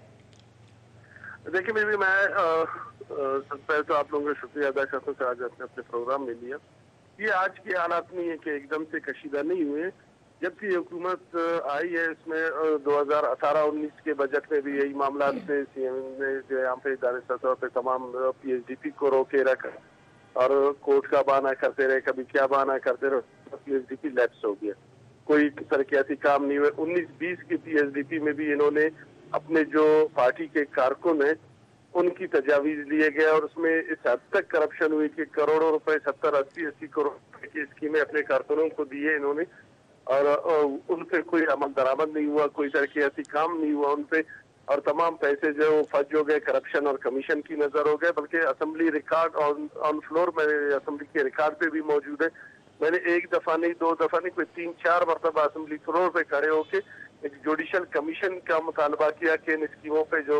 देखिए मेरी मैं सबसे पहले तो आप लोगों का शुक्रिया अदा करता हूँ आज आपने अपने प्रोग्राम में लिया। ये आज के हालात नहीं है कि एकदम से कशीदा नहीं हुए, जबकि हुकूमत आई है इसमें दो हज़ार अठारह उन्नीस के बजट में भी यही मामला थे। सीएम ने जो यहाँ पे इदारे सतह पे तमाम पीएचडीपी को रोके रखा और कोर्ट का बहाना करते रहे, कभी क्या बहाना करते रहे, पीएचडीपी लैप्स हो गया, कोई तरक्याती काम नहीं हुए। उन्नीस बीस की पीएचडीपी में भी इन्होंने अपने जो पार्टी के कारकुन हैं उनकी तजावीज लिए गए और उसमें इस हद तक करप्शन हुई कि करोड़ों रुपए सत्तर अस्सी अस्सी करोड़ रुपए की स्कीमें अपने कारकुनों को दिए इन्होंने और उन पे कोई अमल दरामद नहीं हुआ, कोई तरक्याती काम नहीं हुआ उन पे, और तमाम पैसे जो वो फज हो गए करप्शन और कमीशन की नजर हो गए। बल्कि assembly record on on floor में असेंबली के रिकॉर्ड पे भी मौजूद है। मैंने एक दफा नहीं, दो दफा नहीं, कोई तीन चार मरतबा असेंबली फ्लोर पे खड़े होके एक जुडिशल कमीशन का मुतालबा किया कि इन स्कीमों पे जो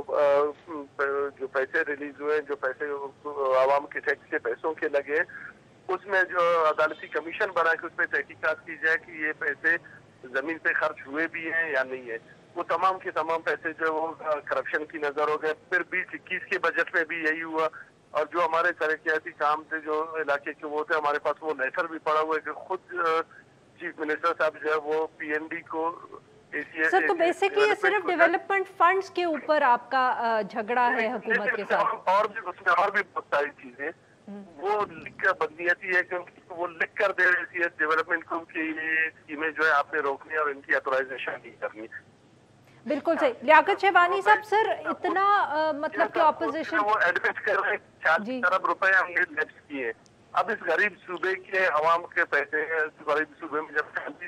जो पैसे रिलीज हुए, जो पैसे आवाम के टैक्स के पैसों के लगे, उसमें जो अदालती कमीशन बना के उस पर तहकीकात की जाए कि ये पैसे जमीन पे खर्च हुए भी हैं या नहीं है। वो तमाम के तमाम पैसे जो वो करप्शन की नजर हो गए। फिर बीस इक्कीस के बजट में भी यही हुआ और जो हमारे तरक्याती काम थे जो इलाके के वो थे, हमारे पास वो लेटर भी पड़ा हुआ है कि खुद चीफ मिनिस्टर साहब जो है वो पीएनबी को सर, तो बेसिकली ये सिर्फ डेवलपमेंट फंड्स के ऊपर आपका झगड़ा है हुकूमत के साथ? और भी उसमें और भी बहुत सारी चीजें वो लिख कर बदनीयती है क्योंकि वो लिख कर दे रही है डेवलपमेंट को कि ये स्कीमें जो है आपने रोकनी और इनकी ऑथराइजेशन नहीं करनी। बिल्कुल सही। लियाकत शेवानी साहब, सर इतना आ, मतलब कि ऑपोजिशन वो एडमिट कर रहे हैं चालीस अरब रुपए हमने लैप्स किए। अब इस गरीब सूबे के अवाम के पैसे गरीब सूबे में जब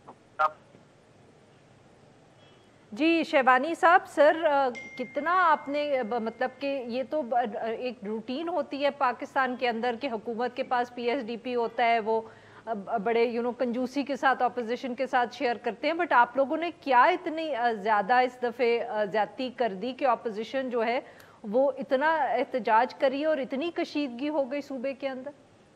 जी शेवानी साहब, सर कितना आपने मतलब कि ये तो एक रूटीन होती है पाकिस्तान के अंदर कि हुकूमत के पास पीएचडीपी होता है, वो बड़े यू नो कंजूसी के साथ अपोजिशन के साथ शेयर करते हैं, बट आप लोगों ने क्या इतनी ज़्यादा इस दफ़े ज़्यादती कर दी कि अपोजिशन जो है वो इतना एहतजाज करी और इतनी कशीदगी हो गई सूबे के अंदर?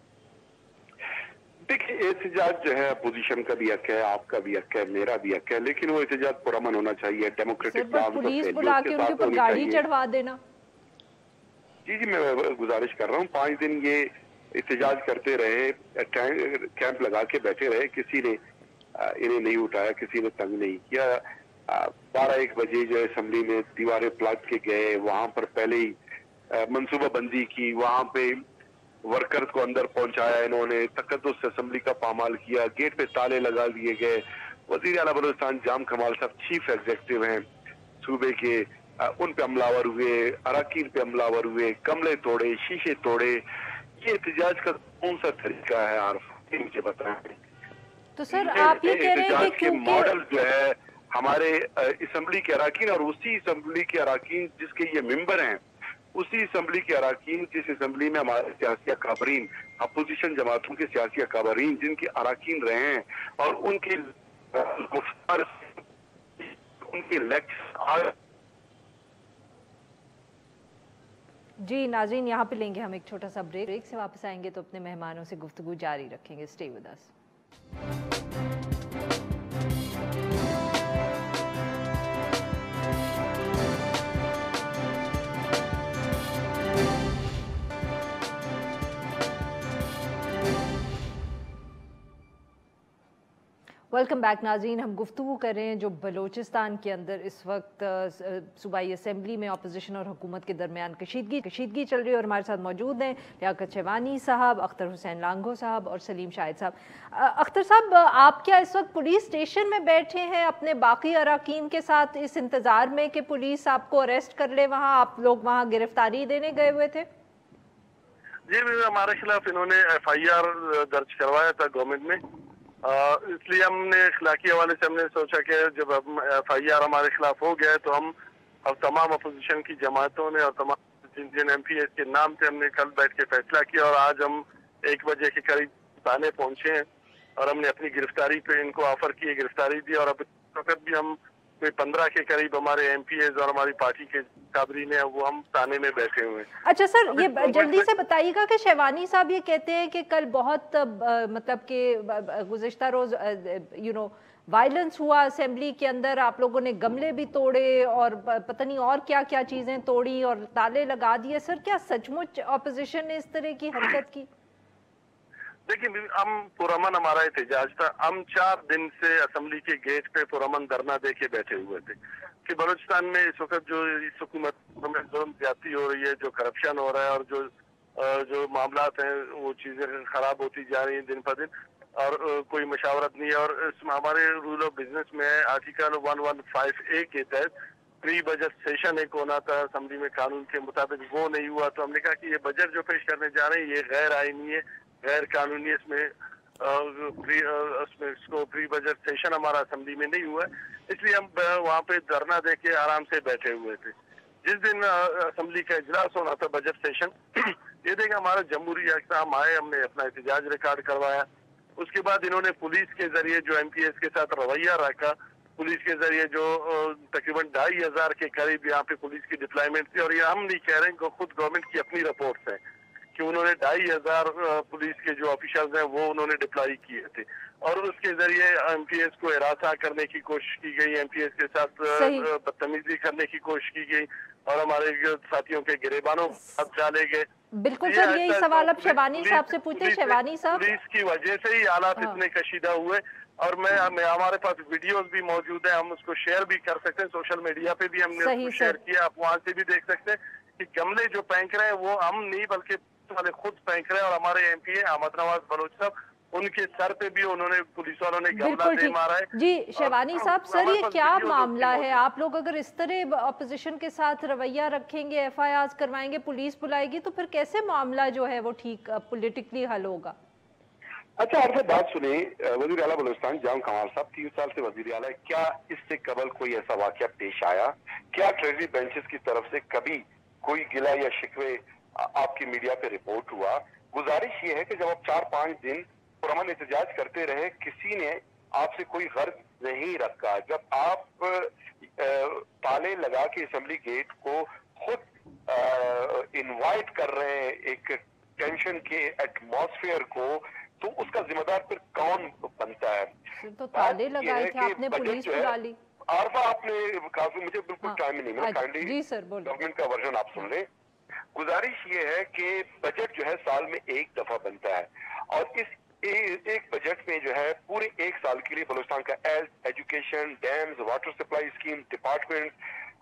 देखिए एहतजाज जो है अपोजिशन का भी हक है, आपका भी हक है, मेरा भी हक है, लेकिन वो एहतजाज पुरअमन होना चाहिए, डेमोक्रेटिक पुलिस बुला के उनके ऊपर गाड़ी चढ़वा देना। जी जी मैं गुजारिश कर रहा हूँ, पाँच दिन ये एहतजाज करते रहे, कैंप लगा के बैठे रहे, किसी ने इन्हें नहीं उठाया, किसी ने तंग नहीं किया। बारह एक बजे जो असेंबली में दीवारें प्लाट के गए, वहां पर पहले ही मनसूबाबंदी की, वहां पे वर्कर्स को अंदर पहुंचाया इन्होंने, तकद्दुस असेंबली का पामाल किया, गेट पे ताले लगा दिए गए। वजीर आला बलूचिस्तान जाम कमाल साहब चीफ एग्जीक्यूटिव हैं सूबे के, उन पे हमलावर हुए, अराकीन पे हमलावर हुए, गमले तोड़े, शीशे तोड़े। ये एहतजाज का कौन सा तरीका है आरफ, मुझे बताएं। तो सर आप ये कह रहे हैं कि मॉडल जो है हमारे असेंबली के अराकीन और उसी असेंबली के अराकीन जिसके ये मेंबर हैं, उसी असेंबली के अराकीन जिस असेंबली में हमारे सियासी अकाबरीन, अपोजिशन जमातों के सियासी अकाबरीन जिनके अराकीन रहे हैं और उनके उनके लेक्चर। जी नाज़रीन, यहाँ पे लेंगे हम एक छोटा सा ब्रेक। ब्रेक से वापस आएंगे तो अपने मेहमानों से गुफ्तगू जारी रखेंगे। Stay with us. Welcome back नाज़रीन, हम गुफ्तगू कर रहे हैं जो बलूचिस्तान के अंदर इस वक्त सूबाई असेंबली में अपोजिशन और हुकूमत के दरमियान कशीदगी कशीदगी चल रही है। और हमारे साथ मौजूद हैं लियाकत शेवानी साहब, अख्तर हुसैन लांघो साहब और सलीम शाहिद साहब। अख्तर साहब, आप क्या इस वक्त पुलिस स्टेशन में बैठे हैं अपने बाकी अराकीन के साथ इस इंतज़ार में कि पुलिस आपको अरेस्ट कर ले? वहाँ आप लोग वहाँ गिरफ्तारी देने गए हुए थे? जी, हमारे खिलाफ इन्होंने एफ आई आर दर्ज करवाया था गवर्नमेंट में, इसलिए हमने इखलाकी हवाले से हमने सोचा कि जब एफ आई आर हमारे खिलाफ हो गया है तो हम अब तमाम अपोजिशन की जमातों ने और तमाम जिन जिन एम पी एस के नाम थे हमने कल बैठ के फैसला किया और आज हम एक बजे के करीब थाने पहुंचे हैं और हमने अपनी गिरफ्तारी पे इनको ऑफर की, गिरफ्तारी दी, और अब वक्त भी हम कोई पंद्रह के करीब हमारे एमपीएस और हमारी पार्टी के काबरीन है वो हम थाने में बैठे हुए हैं। अच्छा सर, ये जल्दी से बताइएगा कि शेवानी साहब ये कहते हैं कि कल बहुत मतलब कि गुज़िश्ता रोज यू नो वायलेंस हुआ असेंबली के अंदर, आप लोगों ने गमले भी तोड़े और पता नहीं और क्या क्या चीजें तोड़ी और ताले लगा दिए। सर क्या सचमुच ऑपोजिशन ने इस तरह की हरकत की? देखिए हम पुरअमन हमारा एहतजाज था, हम चार दिन से असेंबली के गेट पे पुरअमन धरना दे के बैठे हुए थे कि बलूचिस्तान में इस वक्त जो इस हुकूमत में जुल्म ज्यादती हो रही है, जो करप्शन हो रहा है और जो जो मामलात हैं वो चीजें खराब होती जा रही हैं दिन पर दिन, और कोई मशावरत नहीं है। और इसमें हमारे रूल ऑफ बिजनेस में article one one five A के तहत प्री बजट सेशन एक होना था असेंबली में कानून के मुताबिक, वो नहीं हुआ। तो हमने कहा कि ये बजट जो पेश करने जा रहे हैं ये गैर आईनी है, गैर कानूनी, इसमें उसमें इसको प्री बजट सेशन हमारा असेंबली में नहीं हुआ है, इसलिए हम वहाँ पे धरना दे के आराम से बैठे हुए थे। जिस दिन असेंबली का इजलास होना था बजट सेशन, ये देखा हमारा जमहूरी हम आए, हमने अपना एहतजाज रिकॉर्ड करवाया। उसके बाद इन्होंने पुलिस के जरिए जो एमपीएस के साथ रवैया रखा, पुलिस के जरिए जो तकरीबन ढाई हजार के करीब यहाँ पे पुलिस की डिप्लॉयमेंट थी, और ये हम नहीं कह रहे हैं, खुद गवर्नमेंट की अपनी रिपोर्ट्स है कि उन्होंने ढाई हजार पुलिस के जो ऑफिसर्स हैं वो उन्होंने डिप्लॉय किए थे, और उसके जरिए एमपीएस को हिरासा करने की कोशिश की गई, एमपीएस के साथ बदतमीजी करने की कोशिश की गई, और हमारे साथियों के गिरेबानों हाथ डाले गए। बिल्कुल सर, यही सवाल अब शेवानी साहब से पूछते। शेवानी साहब, पुलिस की वजह से ही हालात इतने कशीदा हुए, और मैं, मैं हमारे पास वीडियोस भी मौजूद है, हम उसको शेयर भी कर सकते हैं, सोशल मीडिया पे भी हमने उसको शेयर किया, आप वहाँ से भी देख सकते हैं कि गमले जो फेंक रहे हैं वो हम नहीं बल्कि वाले खुद फेंक रहे हैं, और हमारे एमपी अहमद नवाज बलोच साहब, उनके सर पे भी उन्होंने पुलिस वालों ने गमला दे मारा है। जी शेवानी साहब, सर ये क्या मामला है? आप लोग अगर इस तरह अपोजिशन के साथ रवैया रखेंगे, एफ आई आर करवाएंगे, पुलिस बुलाएगी, तो फिर कैसे मामला जो है वो ठीक पॉलिटिकली हल होगा? अच्छा आप बात सुने, वजीर आला बलूचिस्तान जाम कमाल साहब तीन साल से वजीर आला, क्या इससे कबल कोई ऐसा वाकया पेश आया? क्या ट्रेजरी बेंचेस की तरफ से कभी कोई गिला या शिकवे आपकी मीडिया पे रिपोर्ट हुआ? गुजारिश ये है कि जब आप चार पांच दिन पुरअमन एहतजाज करते रहे, किसी ने आपसे कोई गर्ज नहीं रखा, जब आप ताले लगा के असेंबली गेट को खुद इनवाइट कर रहे हैं एक टेंशन के एटमॉस्फेयर को, तो उसका जिम्मेदार फिर कौन बनता है? तो ताले लगाए थे आपने, पुलिस बुला ली। आरफा आपने काफी, मुझे बिल्कुल टाइम ही नहीं मिला, काइंडली जी सर बोलिए, गवर्नमेंट का वर्जन आप सुन लें। गुजारिश ये है कि बजट जो है साल में एक दफा बनता है, और इस ए, एक बजट में जो है पूरे एक साल के लिए बलूचिस्तान का health, education, dams, water supply scheme, department,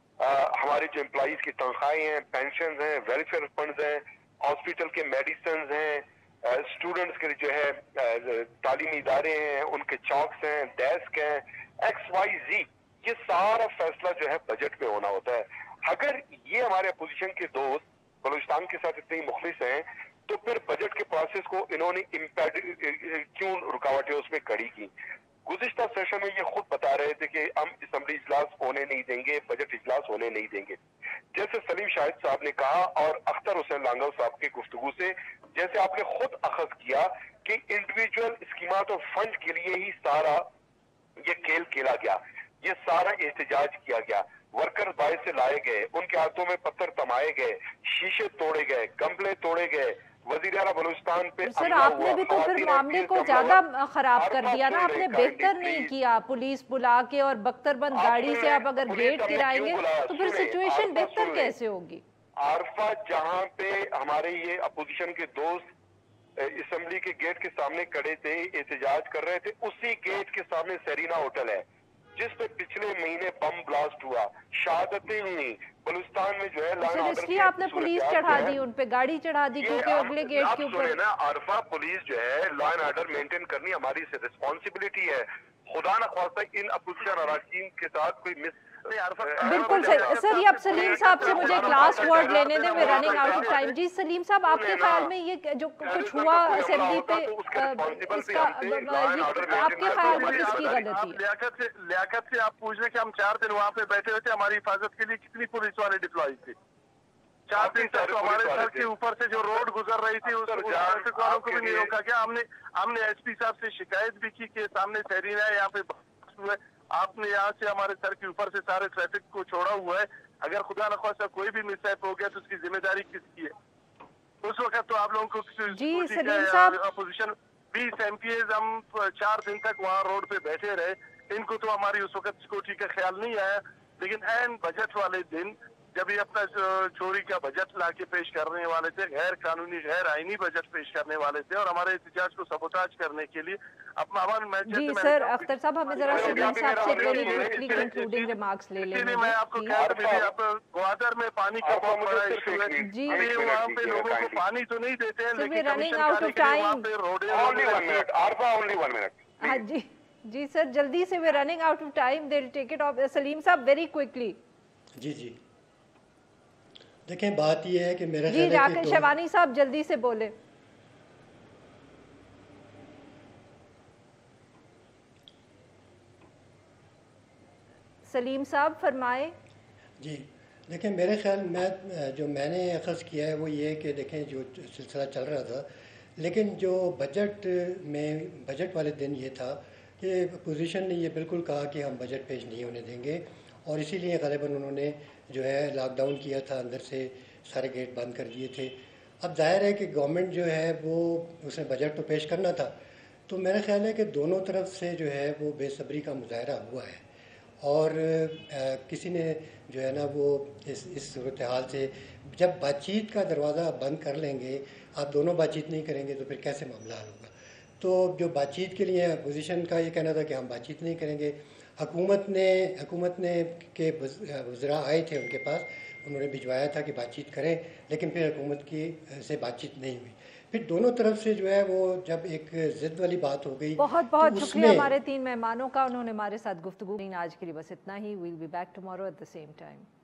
हमारे जो एम्प्लॉइज की तनख्वाहें हैं, पेंशन हैं, वेलफेयर फंड्स हैं, हॉस्पिटल के मेडिसिन हैं, स्टूडेंट्स के जो है तालीमी इदारे हैं, उनके चौक्स हैं, डेस्क हैं, एक्स वाई जी, ये सारा फैसला जो है बजट में होना होता है। अगर ये हमारे अपोजिशन के दोस्त बलूचिस्तान के साथ इतने मुखलिस हैं, तो फिर बजट के प्रोसेस को इन्होंने इम्पैड क्यों रुकावटें उसमें खड़ी की? गुज़िश्ता सेशन में ये खुद बता रहे थे कि हम असेंबली इजलास होने नहीं देंगे, बजट इजलास होने नहीं देंगे। जैसे सलीम शाहिद साहब ने कहा और अख्तर हुसैन लांगल साहब की गुफ्तगू से जैसे आपने खुद अखज़ किया कि इंडिविजुअल स्कीमात और फंड के लिए ही सारा ये खेल खेला गया, ये सारा एहतजाज किया गया, वर्कर बाहर से लाए गए, उनके हाथों में पत्थर थमाए गए, शीशे तोड़े गए, गमले तोड़े गए, वज़ीर आला बलूचिस्तान पे सर आपने भी तो फिर मामले को ज्यादा खराब कर दिया ना, आपने बेहतर नहीं किया। पुलिस बुला के और बख्तरबंद गाड़ी से आप अगर गेट गिराएंगे तो फिर सिचुएशन बेहतर कैसे होगी? आरफा जहां पे हमारे ये अपोजिशन के दोस्त असेंबली के गेट के सामने खड़े थे, एहतजाज कर रहे थे, उसी गेट के सामने सेरीना होटल है जिस पे पिछले महीने बम ब्लास्ट हुआ, शहादतें हुई। बलूचिस्तान में जो है लॉ एंड इसलिए आपने पुलिस चढ़ा दी, उन पे गाड़ी चढ़ा दी क्योंकि अगले गेट के ऊपर ना आरफा पुलिस जो है लॉ एंड ऑर्डर मेंटेन करनी हमारी रिस्पॉन्सिबिलिटी है। खुदा न ख्वास्ता इन अपोजिशन अराकीन के साथ कोई मिस बिल्कुल सर। सर ये अब सलीम साहब से मुझे एक लास्ट वर्ड लेने दें, we're running out of time. जी सलीम साहब, आपके ख्याल में ये जो कुछ हुआ असेंबली पे, इसका आपके ख्याल में किसकी गलती है? लियाकत से लियाकत से आप पूछ रहे कि हम चार दिन वहाँ पे बैठे हुए थे, हमारी हिफाजत के लिए कितनी पुलिस वाले डिप्लॉय थे? चार दिन तक तो हमारे सर के ऊपर से जो रोड गुजर रही थी उस ट्रैफिक वालों को भी नहीं रोका गया। हमने हमने एसपी साहब से शिकायत भी की कि सामने सहरीना है, यहाँ पे हुआ है, आपने यहाँ से हमारे सर के ऊपर से सारे ट्रैफिक को छोड़ा हुआ है, अगर खुदा न खास्ता कोई भी मिसहैप हो गया तो उसकी जिम्मेदारी किसकी है? उस वक्त तो आप लोगों को जी सलीम साहब, अपोजिशन बीस एम पी एज हम चार दिन तक वहाँ रोड पे बैठे रहे, इनको तो हमारी उस वक्त सिक्योरिटी का ख्याल नहीं आया। लेकिन एन बजट वाले दिन जब ये अपना चोरी का बजट लाके पेश करने वाले थे, गैर कानूनी गैर आईनी बजट पेश करने वाले थे और हमारे एहतजाज को सबोताज करने के लिए अपना हमारे जी सर अख्तर साहब हमें जरा सलीम साहब से वेरी ब्रीफली कंक्लूडिंग रिमार्क्स ले लेंगे। मैं आपको कह रहा हूं ग्वादर में पानी का बहुत बड़ा इशू है जी, वहाँ पे लोगों को पानी तो नहीं देते हैं लेकिन रनिंग आउट ऑफ टाइम। हाँ जी जी सर जल्दी से we're running out of time, they will take it off. Saleem साहब वेरी क्विकली। जी जी देखें बात ये है कि मेरा जी जाके शिवानी साहब जल्दी से बोले। सलीम साहब फरमाए। जी देखें मेरे ख्याल में जो मैंने अखज़ किया है वो ये है कि देखें जो सिलसिला चल रहा था, लेकिन जो बजट में बजट वाले दिन ये था कि अपोजिशन ने ये बिल्कुल कहा कि हम बजट पेश नहीं होने देंगे और इसीलिए ग़ालिबन उन्होंने जो है लॉकडाउन किया था, अंदर से सारे गेट बंद कर दिए थे। अब जाहिर है कि गवर्नमेंट जो है वो उसने बजट तो पेश करना था, तो मेरा ख्याल है कि दोनों तरफ से जो है वो बेसब्री का मुजाहरा हुआ है और आ, किसी ने जो है ना वो इस इस सूरत हाल से जब बातचीत का दरवाज़ा बंद कर लेंगे, आप दोनों बातचीत नहीं करेंगे तो फिर कैसे मामला हल होगा। तो जो बातचीत के लिए अपोजिशन का ये कहना था कि हम बातचीत नहीं करेंगे, हुकूमत ने हुकूमत ने के वज़रा आए थे उनके पास, उन्होंने भिजवाया था कि बातचीत करें, लेकिन फिर हुकूमत की से बातचीत नहीं हुई। फिर दोनों तरफ से जो है वो जब एक ज़िद वाली बात हो गई। बहुत बहुत तो शुक्रिया हमारे तीन मेहमानों का, उन्होंने हमारे साथ गुफ्तगू। आज के लिए बस इतना ही। We'll be back tomorrow at the same time.